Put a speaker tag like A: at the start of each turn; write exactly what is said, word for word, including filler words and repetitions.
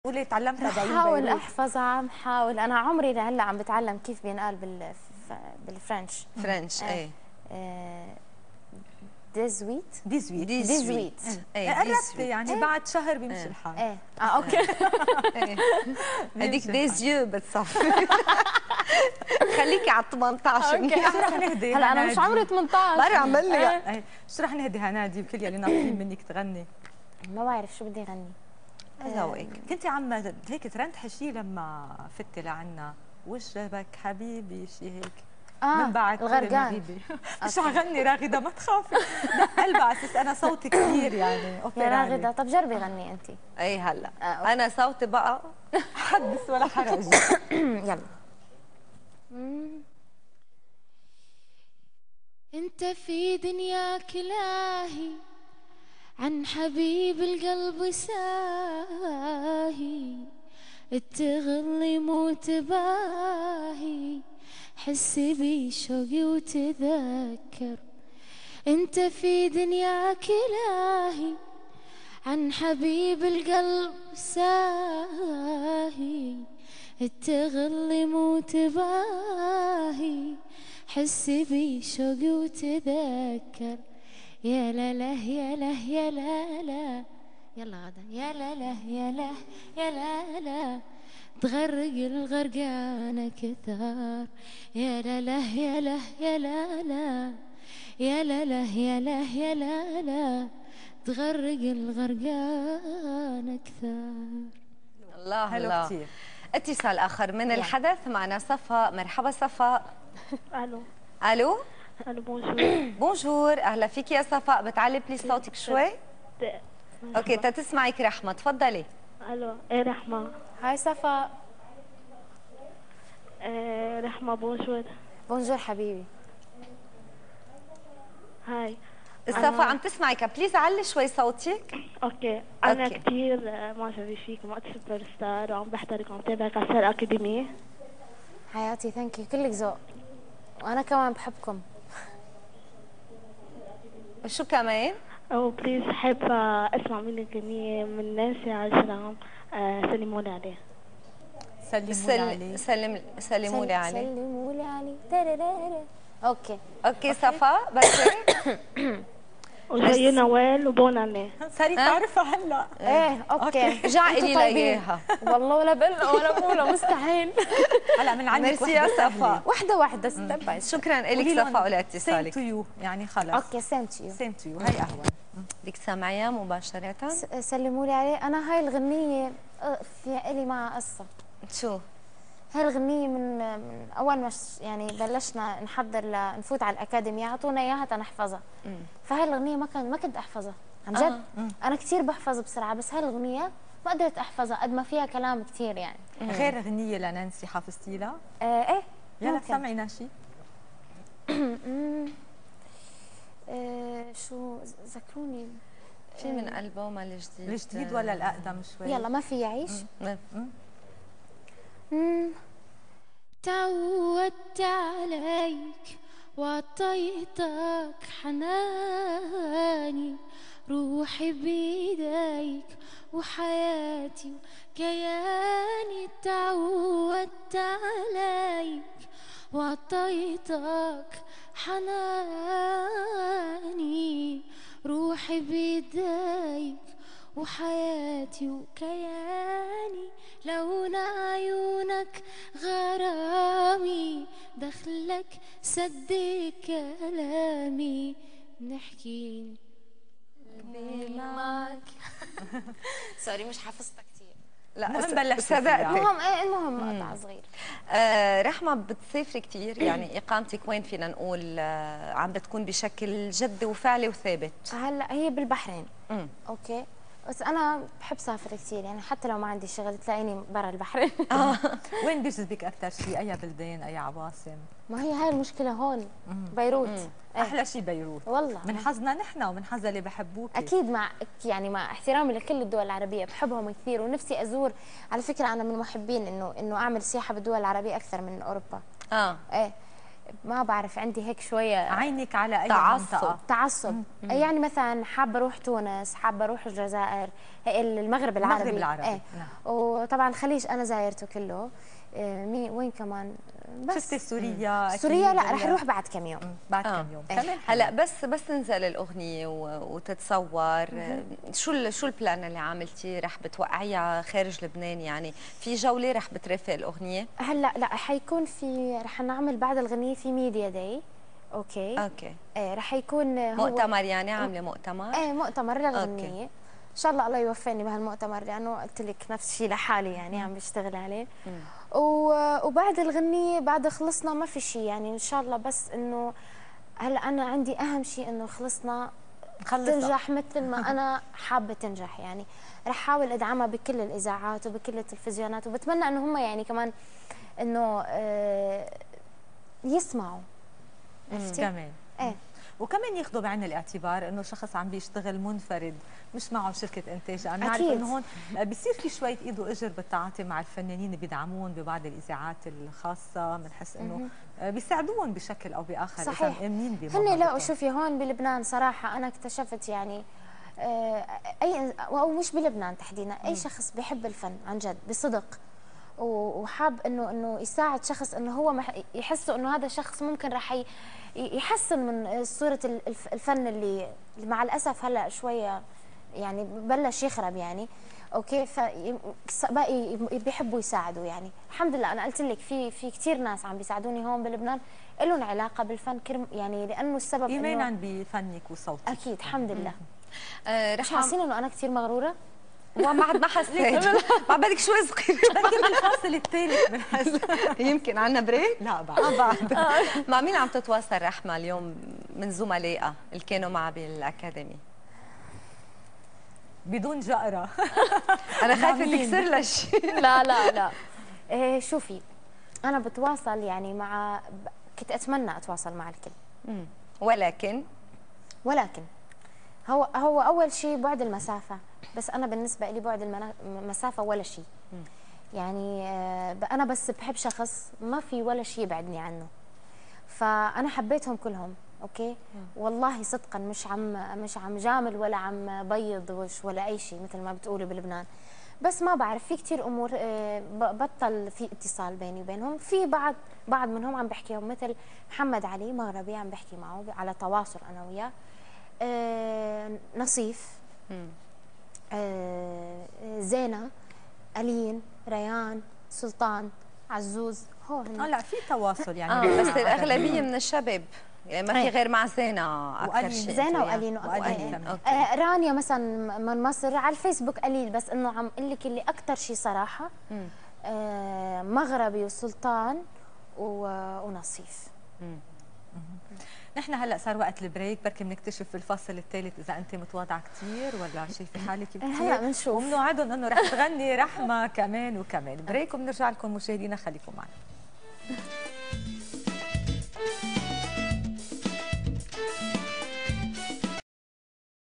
A: قولي تعلمتها بعيون
B: بحاول
A: بيروت.
B: احفظها، عم حاول. انا عمري لهلا عم بتعلم كيف بينقال بال بالفرنش.
C: فرنش ايه.
B: ديزويت
A: ديزويت
B: ديزويت
C: ايه
A: قربتي يعني
B: إيه.
A: بعد شهر بيمشي
B: ايه
A: الحال.
B: ايه اه اوكي.
C: هذيك ديزيو بتصفي. خليكي على ثمانطعش
B: اوكي.
A: شو رح نهدي
B: هلا انا مش عمري ثمانطعش.
C: مرة عمل لي
A: ايه شو رح نهدي هنادي وكل يلي ناطرين منك تغني؟
B: ما بعرف شو بدي اغني.
C: ذوقك.
A: كنتي عم هيك ترندحي شيء لما فتي لعنا وجهك حبيبي شيء هيك
B: اه
A: من بعد
B: الغرقان.
A: مش حغني راغده ما تخافي. لا قلبي على اساس انا صوتي كثير يعني اوبرا.
B: يا راغده طب جربي غني انت.
C: اي هلا
B: آه
C: انا صوتي بقى
A: حدث ولا حرج.
B: يلا.
D: انت في دنياك لاهي عن حبيب القلب ساهي، تغلي مو تباهي، حسي بي شوقي وتذكر. انت في دنياك لاهي عن حبيب القلب ساهي، تغلي مو تباهي، حسي بي شوقي وتذكر. يا لا لا يا لا يا لا لا يلا غدا يا لا لا يا لا يا لا لا تغرق الغرقانة كثار. يا لا لا يا لا يا لا لا يا لا لا يا لا يا لا لا تغرق الغرقانة كثار.
C: الله
A: حلو
C: الله.
A: كثير.
C: اتصال اخر من الحدث معنا صفاء. مرحبا صفاء.
E: الو
C: الو
E: الو بونجور.
C: بونجور اهلا فيك يا صفاء. بتعلي بليز صوتك شوي. اوكي تتسمعك رحمه تفضلي.
E: الو ايه رحمه.
B: هاي صفاء.
E: ايه رحمه بونجور.
B: بونجور حبيبي.
E: هاي
C: صفاء عم تسمعك بليز علي شوي صوتك.
E: اوكي انا
C: أوكي.
E: كثير معجبه فيكم وقت سوبر ستار وعم بحضرك وعم تابعك على ستار اكاديمي.
B: حياتي ثانك يو كلك ذوق وانا كمان بحبكم.
C: شو كمان؟
E: او بليز حابه اسمع منك اغنيه من نانسي عجرم. آه سلموا لي عليه.
A: سلموا لي عليه.
C: سلم سلموا لي عليه.
B: سلموا لي عليه. ترررر. اوكي
C: اوكي صفاء بس
E: وجاي نوال وبون عليه.
A: صاري تعرفها هلا.
B: ايه اوكي
C: رجع
B: انتوا
C: لي
B: طيبين.
C: لإياها.
B: والله ولا بل ولا بولا مستحيل.
A: هلا من عندك
C: ميرسي يا صفاء.
B: وحده وحده ستيب باي ستيب.
C: شكرا لك صفاء ولاتصالك.
A: سيم تو يو يعني خلص.
B: اوكي سيم تو يو.
A: سيم تو يو هي اهون.
C: بدك تسمعيها مباشرة؟
B: سلموا لي عليه. انا هاي الغنية في إلي معها قصة.
C: شو؟
B: هاي الغنية من من أول ما يعني بلشنا نحضر لنفوت على الأكاديمية عطونا إياها تنحفظها. فهاي الغنية ما كان ما كنت أحفظها عن جد. آه. أنا كثير بحفظ بسرعة بس هاي الغنية ما قدرت أحفظها قد ما فيها كلام كثير يعني.
A: غير غنية لنانسي حافظتي لها؟
B: آه إيه
A: يلا سمعينا شيء.
B: آه شو ذكروني.
C: في من ألبومها الجديد.
A: الجديد ولا الأقدم شوي؟
B: يلا ما في يعيش.
D: تعودت عليك وعطيتك حناني، روحي بيديك وحياتي وكياني. تعودت عليك وعطيتك حناني، روحي بيديك وحياتي وكياني. لون عيونك غرامي، دخلك سد كلامي، نحكي معك.
B: سوري مش حافظتها كثير.
C: لا
A: المهم بلشت
C: صدقتي.
B: المهم ايه المهم مقطع صغير.
C: آه رحمة بتسافري كثير يعني إقامتك وين فينا نقول آه عم بتكون بشكل جدي وفعلي وثابت؟
B: هلا هي بالبحرين.
C: امم
B: اوكي بس انا بحب سافر كثير يعني حتى لو ما عندي شغل تلاقيني برا البحرين.
A: وين بيجذبك اكثر شيء؟ اي بلدان اي عواصم؟
B: ما هي هاي المشكله هون. بيروت.
A: مم. احلى شيء بيروت
B: والله
A: من حظنا نحن ومن حظ اللي بحبوك.
B: اكيد مع يعني مع احترامي لكل الدول العربيه بحبهم كثير ونفسي ازور. على فكره انا من محبين انه انه اعمل سياحه بالدول العربيه اكثر من اوروبا.
C: اه
B: ايه ما بعرف عندي هيك شويه
A: عينك على اي
C: تعصب.
A: منطقه؟
B: تعصب. يعني مثلا حابه اروح تونس، حابه اروح الجزائر، المغرب العربي.
A: المغرب العربي
B: ايه.
A: نعم.
B: وطبعا الخليج انا زايرته كله. إيه، مين وين كمان؟ بس
A: شفتي سوريا؟ أكيد
B: سوريا لا،
A: ولا-
B: رح اروح بعد كم يوم.
A: مم. بعد
C: آه.
A: كم يوم
B: إيه.
A: كمان.
C: هلا بس بس تنزل الاغنيه و- وتتصور، شو ال- شو البلان اللي عملتيه؟ رح بتوقعيها خارج لبنان؟ يعني في جوله رح بترافق الاغنيه؟
B: هلا لا، حيكون في، رح نعمل بعد الغنية في ميديا داي. اوكي.
C: اوكي.
B: ايه رح يكون هو
C: مؤتمر يعني، عامله مؤتمر؟
B: ايه مؤتمر للغنية.
C: أوكي.
B: ان شاء الله الله يوفقني بهالمؤتمر، لانه قلت لك نفس الشيء لحالي يعني عم بشتغل عليه. و- وبعد الغنية بعد خلصنا ما في شيء يعني ان شاء الله، بس انه هلا انا عندي اهم شيء انه خلصنا
A: نخلصها.
B: تنجح مثل ما انا حابه تنجح يعني. رح احاول ادعمها بكل الاذاعات وبكل التلفزيونات، وبتمنى انه هم يعني كمان انه آه، يسمعوا. عرفتي؟
A: كمان
B: ايه.
A: وكمان ياخذوا بعين الاعتبار انه شخص عم بيشتغل منفرد، مش معه شركه انتاج. عم نعرف
B: أكيد.
A: انه هون بصير في شويه ايد واجر بالتعاطي مع الفنانين اللي بيدعمون ببعض الاذاعات الخاصه، بنحس انه بيساعدوهم بشكل او باخر.
B: صحيح.
A: اذا مأمنين
B: هن
A: بموهبتهم.
B: لا، شوفي هون بلبنان صراحه انا اكتشفت يعني آه، اي او مش بلبنان تحديدا، اي شخص بيحب الفن عن جد بصدق و- وحاب انه انه يساعد شخص، انه هو مح- يحسوا انه هذا الشخص ممكن راح ي- يحسن من صوره الف- الفن اللي اللي مع الاسف هلا شويه يعني بلش يخرب يعني. اوكي، فباقي بيحبوا يساعدوا يعني. الحمد لله انا قلت لك في في كثير ناس عم بيساعدوني هون بلبنان لهم علاقه بالفن كرم يعني، لانه السبب
A: ايمانا
B: انه
A: بفنك وصوتك.
B: اكيد الحمد لله.
C: آه
B: مش
C: رح
B: حاسين انه انا كثير مغروره؟
C: ما بعد ما حسيت. ما بدك شوي صغيره.
A: بدي بالفاصل الثالث بنحس.
C: يمكن عنا بريك؟
A: لا بعد.
C: آه بعد. مع مين عم تتواصل رحمه اليوم من زملائها اللي كانوا معها بالاكاديمي؟
A: بدون جأرة.
C: انا خايفه
A: مين؟
C: تكسر لها شيء.
B: لا لا لا. إيه شوفي، انا بتواصل يعني مع، كنت اتمنى اتواصل مع الكل،
C: مم. ولكن
B: ولكن هو هو اول شيء بعد المسافه، بس انا بالنسبه لي بعد المنا- المسافه ولا شيء يعني. آه، انا بس بحب شخص ما في ولا شيء يبعدني عنه، فانا حبيتهم كلهم. اوكي. والله صدقا مش عم مش عم جامل ولا عم بيض وش ولا اي شيء مثل ما بتقولوا بلبنان، بس ما بعرف في كثير امور آه، ب- بطل في اتصال بيني وبينهم. في بعض بعض منهم عم بحكيهم، مثل محمد علي مغربي عم بحكي معه على تواصل انا وياه. آه، نصيف، آه، زينة، ألين، ريان، سلطان، عزوز، هو هن.
A: اه لا في تواصل يعني.
C: آه بس
A: مع
C: الاغلبيه من الشباب يعني، ما في
B: إيه.
C: غير مع زينه اكثر
A: وألين.
C: شيء.
B: زينة
C: أنتوا
B: وألين
C: يعني.
A: وألين
B: وألين.
A: كمان.
B: آه، رانيا مثلا من مصر على الفيسبوك قليل، بس انه عم اقول لك اللي اكثر شيء صراحه آه، مغربي وسلطان و- ونصيف.
A: نحن هلا صار وقت البريك، بركي بنكتشف بالفصل الثالث اذا انت متواضعه كثير ولا شايفه حالك كثير.
B: هلا بنشوف.
A: وبنوعدهم انه رح تغني رحمه كمان وكمان. بريك وبنرجع لكم مشاهدينا، خليكم معنا.